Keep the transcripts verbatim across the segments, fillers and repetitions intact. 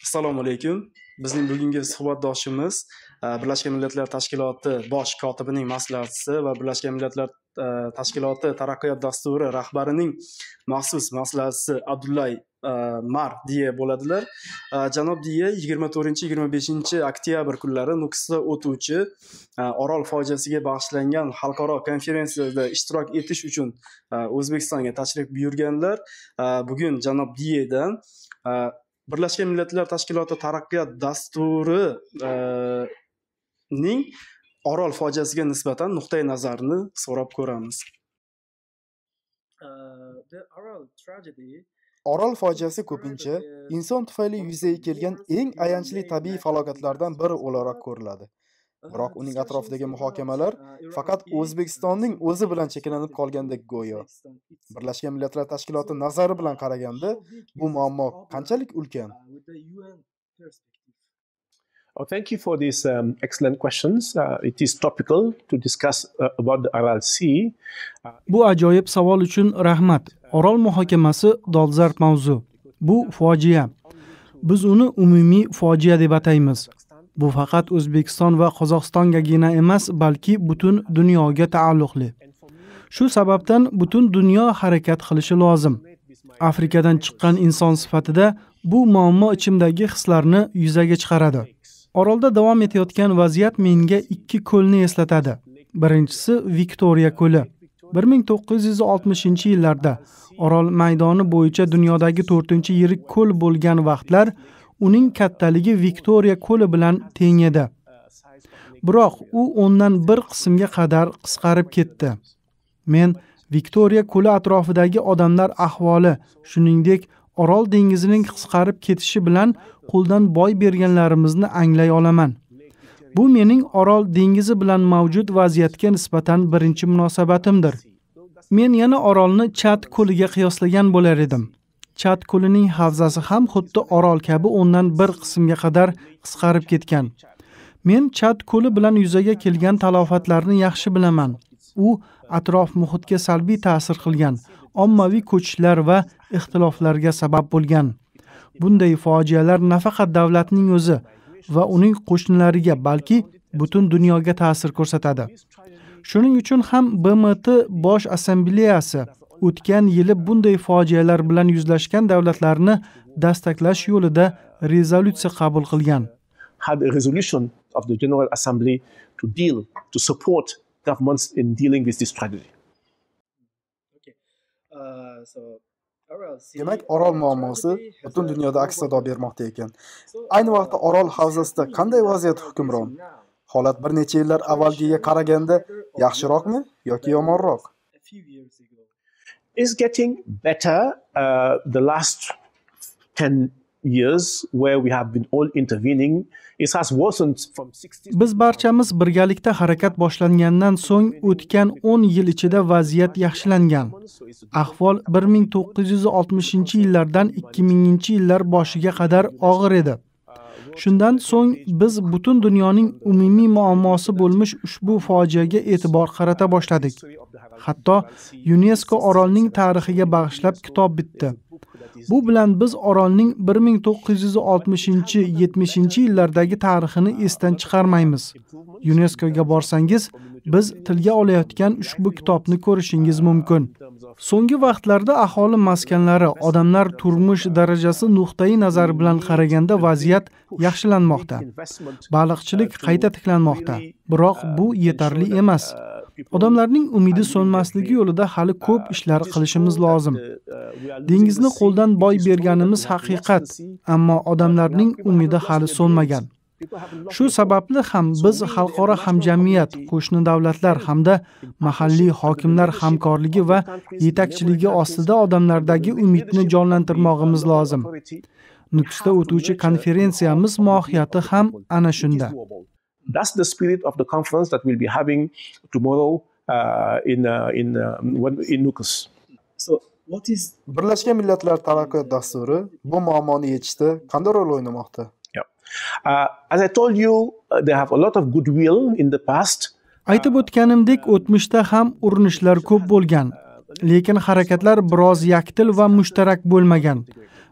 Assalomu alaykum. Bizning bugungi suhbatdoshimiz Birlashgan Millatlar Tashkiloti bosh kotibining maslahatchisi va Birlashgan Millatlar Tashkiloti taraqqiyot dasturi rahbarining maxsus maslahatchisi Abdullay Mar diye bo'ladilar. Janob diye yigirma to'rtinchi yigirma beshinchi oktyabr kunlari Nukusda o'tuvchi Orol fojiasiga bag'ishlangan xalqaro konferensiyada ishtirok etish uchun O'zbekistonga tashrif buyurganlar. Bugun janob diyedan Birlashgan Millatlar Tashkiloti taraqqiyot dasturi ning Orol fojiasiga nisbatan nuqtai nazarini so'rab ko'ramiz. Orol fojiasi ko'pincha inson tufayli yuzaga kelgan eng ayanchli tabiiy falokatlardan biri o'laroq ko'riladi. Biroq uning atrofidagi muhokamalar faqat O'zbekistonning o'zi bilan cheklanib qolgandek go'yo. Birlashgan Millatlar Tashkiloti nazari bilan qaraganda bu muammo qanchalik ulkan? Oh, thank you for these um, excellent questions. Uh, it is topical to discuss uh, about the Aral Sea. Bu ajoyib savol uchun rahmat. Orol muhokamasi dolzarb mavzu. Bu fojia. Biz uni umumiy fojia deb ataymiz. Bu faqat O'zbekiston va Qozog'istongagina emas, balki butun dunyoga taalluqli. Shu sababdan butun dunyo harakat qilishi lozim. Afrikadan chiqqan inson sifatida bu muammo ichimdagi hislarni yuzaga chiqaradi. Orolda davom etayotgan vaziyat menga ikki ko'lni eslatadi. Birinchisi Viktoriya ko'li. bir ming to'qqiz yuz oltmishinchi yillarda Orol maydoni bo'yicha dunyodagi to'rtinchi yirik ko'l bo'lgan vaqtlar uning kattaligi Viktoriya ko'li bilan teng edi. Biroq u o'ndan bir qismga qadar qisqarib ketdi. Men Viktoriya ko'li atrofidagi odamlar ahvoli, shuningdek Orol dengizining qisqarib ketishi bilan qo'ldan boy berganlarimizni anglay olaman. Bu mening Orol dengizi bilan mavjud vaziyatga nisbatan birinchi munosabatimdir. Men yana Orolni Chad ko'liga qiyoslagan bo'lar edim. Chad ko'lining havzasi ham xuddi Orol kabi o'ndan bir qismga qadar qisqarib ketgan. Men Chad ko'li bilan yuzaga kelgan talofatlarni yaxshi bilaman. U atrof muhitga salbiy ta'sir qilgan, ommaviy ko'chishlar va ixtiloflarga sabab bo'lgan. Bunday fojialar nafaqat davlatning o'zi va uning qo'shnilariga, balki butun dunyoga ta'sir ko'rsatadi. Shuning uchun ham B M T Bosh Assambleyasi o'tgan yili bunday fojialar bilan yuzlashgan davlatlarni dastaklash yo'lida rezolyutsiya qabul qilgan. Had a resolution of the General Assembly to deal, to support governments in dealing with this tragedy. Demak, Orol muammosi butun dunyoda aks sado bermoqda ekan. Ayni vaqtda Orol havzasida qanday vaziyat hukmron? Holat bir necha yillar avvalgiga qaraganda yaxshiroqmi yoki yomonroq? Is getting better. Uh, the last ten years where we have been all intervening, it has worsened from sixty. Biz barchamiz birgalikda harakat boshlangandan so'ng o'tgan o'n yil ichida vaziyat yaxshilangan. Ahvol bir ming to'qqiz yuz oltmishinchi yillardan ikki minginchi yillar boshiga qadar og'ir edi. Shundan so'ng biz butun dunyoning umumiy muammosi bo'lmish ushbu fojiaga e'tibor qarata boshladik. Hatto UNESCO Orolning tarixiga bag'ishlab kitob bitdi. Bu bilan biz Orolning bir ming to'qqiz yuz oltmishinchi yetmishinchi yillardagi tarixini esdan chiqarmaymiz. UNESCOga borsangiz, biz tilga olayotgan ushbu kitobni ko'rishingiz mumkin. So'nggi vaqtlarda aholi maskanlari, odamlar turmush darajasi nuqtai nazar bilan qaraganda vaziyat yaxshilanmoqda. Baliqchilik qayta tiklanmoqda. Biroq bu yetarli emas. Odamlarning umidi so'nmasligi yo'lida hali ko'p ishlar qilishimiz lozim. Dengizni qo'ldan boy berganimiz haqiqat, ammo odamlarning umidi hali so'nmagan. Shu sababli ham biz xalqaro hamjamiyat, qo'shni davlatlar hamda mahalliy hokimlar hamkorligi va yetakchiligi ostida odamlardagi umidni jonlantirmoqimiz lozim. Nukusda o'tuvchi konferensiyamiz mohiyati ham ana shunda. That's the spirit of the conference that we'll be having tomorrow uh, in uh, in uh, in Nukus. So, what is Birlashgan Millatlar taraqqiyot dasturi bu muammoni yechishda qanday rol o'ynamoqda? Yeah. Uh, as I told you, uh, they have a lot of goodwill in the past. Aytib o'tganimdek, o'tmishda ham urinishlar ko'p bo'lgan, lekin harakatlar biroz yakdil va mushtarak bo'lmagan.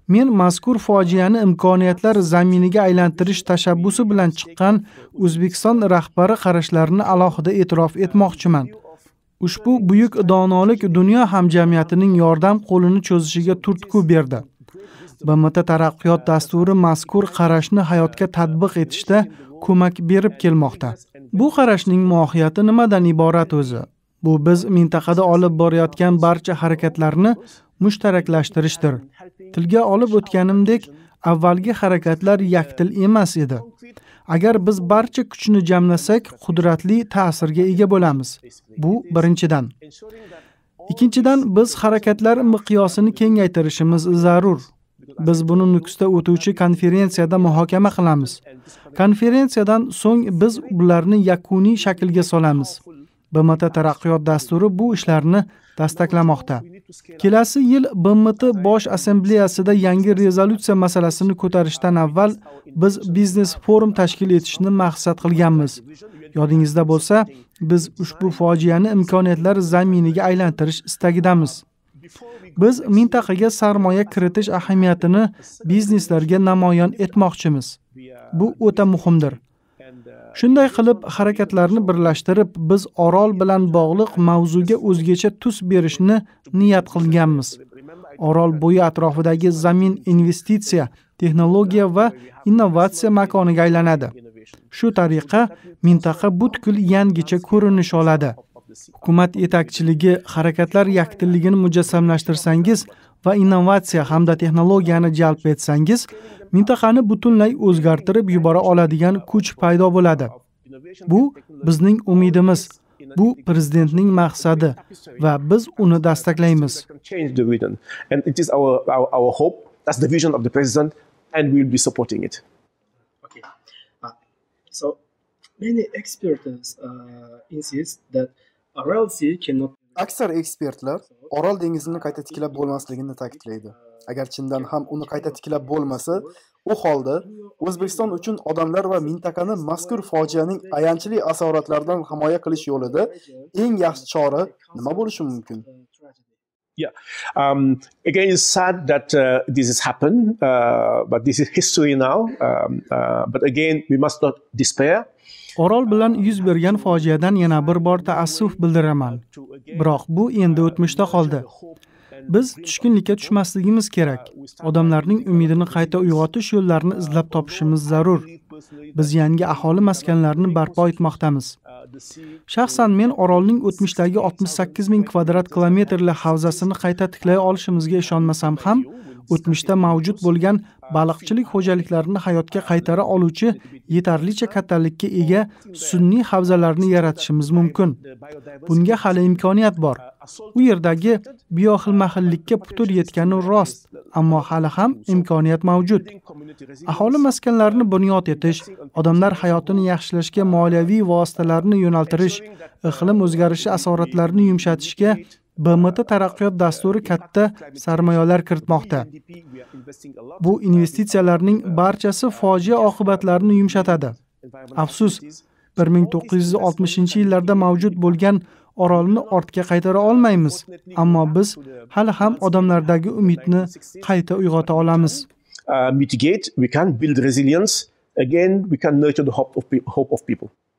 Men mazkur fojiani imkoniyatlar zaminiga aylantirish tashabbusi bilan chiqqan O'zbekiston rahbari qarashlarini alohida e'tirof etmoqchiman. Ushbu buyuk donolik dunyo hamjamiyatining yordam qo'lini cho'zishiga turtki berdi. B M T taraqqiyot dasturi mazkur qarashni hayotga tatbiq etishda ko'mak berib kelmoqda. Bu qarashning mohiyati nimadan iborat o'zi? Bu biz mintaqada olib borayotgan barcha harakatlarni mushtaraklashtirishdir. Tilga olib o'tganimdek, avvalgi harakatlar yakdil emas edi. Agar biz barcha kuchni jamlasak, qudratli ta'sirga ega bo'lamiz. Bu birinchidan. Ikkinchidan, biz harakatlar miqyosini kengaytirishimiz zarur. Biz buni Nukusda o'tuvchi konferensiyada muhokama qilamiz. Konferensiyadan so'ng biz ularni yakuniy shaklga solamiz. B M T taraqqiyot dasturi bu ishlarni dastaklamoqda. Kelasi yil B M T bosh assambleyasida yangi rezolyutsiya masalasini ko'tarishdan avval biz biznes forum tashkil etishni maqsad qilganmiz. Yodingizda bo'lsa, biz ushbu fojiani imkoniyatlar zaminiga aylantirish istagidamiz. Biz mintaqaga sarmoya kiritish ahamiyatini bizneslarga namoyon etmoqchimiz. Bu o'ta muhimdir. Shunday qilib, harakatlarni birlashtirib, biz Orol bilan bog'liq mavzuga o'zgacha tus berishni niyat qilganmiz. Orol bo'yi atrofidagi zamin investitsiya, texnologiya va innovatsiya makoniga aylanadi. Shu tariqa mintaqa butkul yangicha ko'rinish oladi. Hukumat yetakchiligi harakatlar yakdilligini mujassamlashtirsangiz va innovatsiya hamda texnologiyani jalb etsangiz, mintaqani butunlay o'zgartirib yubora oladigan kuch paydo bo'ladi. Bu bizning umidimiz, bu prezidentning maqsadi va biz uni dastaklaymiz. And it is our, our, our hope, that's the vision of the president, and we will be supporting it. Okay. Uh, so many experts uh, insist that Aral Sea cannot. Aksar ekspertlar Orol dengizini qayta tiklab bo'lmasligini ta'kidlaydi. Agar chindan ham uni qayta tiklab bo'lmasa, u holda O'zbekiston uchun odamlar va mintaqani mazkur fojianing ayanchli asoratlaridan himoya qilish yo'lida eng yaxshi chora nima bo'lishi mumkin? Yeah. Um, again, it's sad that uh, this has happened, uh, but this is history now. Um, uh, but again, we must not despair. Orol bilan yuz bergan fojiadan yana bir bor taassuf bildiraman. Biroq bu endi o'tmishda qoldi. Biz tushkunlikka tushmasligimiz kerak. Odamlarning umidini qayta uyg'otish yo'llarini izlab topishimiz zarur. Biz yangi aholi maskanlarini barpo etmoqdamiz. Shaxsan men Orolning o'tmishdagi oltmish sakkiz ming kvadrat kilometrli havzasini qayta tiklay olishimizga ishonmasam ham, o'tmishda mavjud bo'lgan baliqchilik xo'jaliklarini hayotga qaytara oluvchi yetarlicha kattalikka ega sun'iy havzalarni yaratishimiz mumkin. Bunga hali imkoniyat bor. U yerdagi bioxilma-xillikka putur yetgani rost, ammo hali ham imkoniyat mavjud. Aholi maskanlarini bunyod etish, odamlar hayotini yaxshilashga moliyaviy vositalarni yo'naltirish, iqlim o'zgarishi asoratlarini yumshatishga B M T taraqqiyot dasturi katta sarmoyalar kiritmoqda. Bu investitsiyalarning barchasi fojia oqibatlarini yumshatadi. Afsus, bir ming to'qqiz yuz oltmishinchi yillarda mavjud bo'lgan Orolni ortga qaytara olmaymiz, ammo biz hali ham odamlardagi umidni qayta uyg'ota olamiz. Uh, mitigate, we can build resilience. Again, we can nurture the hope of, hope of people.